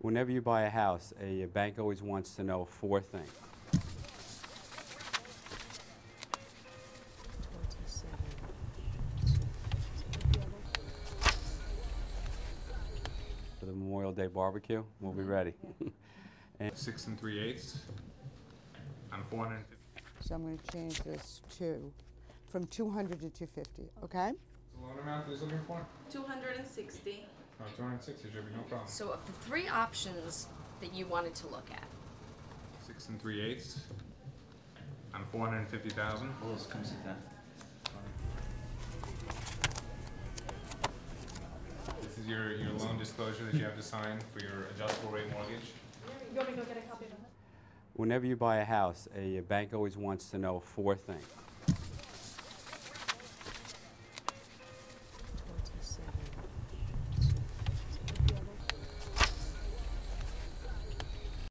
Whenever you buy a house, a bank always wants to know four things. 27. For the Memorial Day barbecue, we'll be ready. 6 3/8 on 450. So I'm going to change this to from 200 to 250. Okay. The loan amount he's looking for? 260. Oh, 260 should be no problem. So of the three options that you wanted to look at, 6 3/8 on 450,000. This is your loan disclosure that you have to sign for your adjustable rate mortgage. You want me to go get a copy of that? Whenever you buy a house, a bank always wants to know four things.